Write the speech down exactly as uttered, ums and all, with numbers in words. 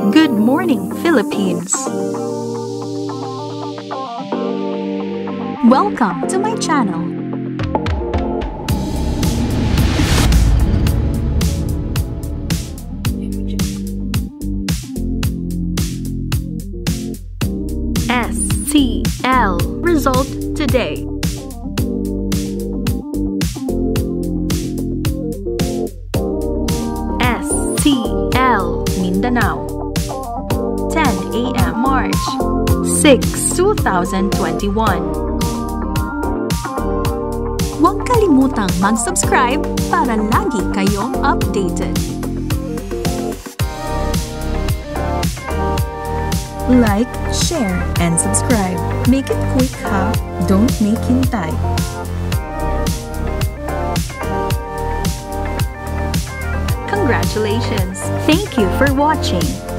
Good morning, Philippines! Welcome to my channel. S T L Result Today. S T L Mindanao, ten A M March sixth, two thousand twenty-one. Huwag kalimutang mag-subscribe para lagi kayong updated. Like, share, and subscribe. Make it quick ha, don't make hintay. Congratulations! Thank you for watching.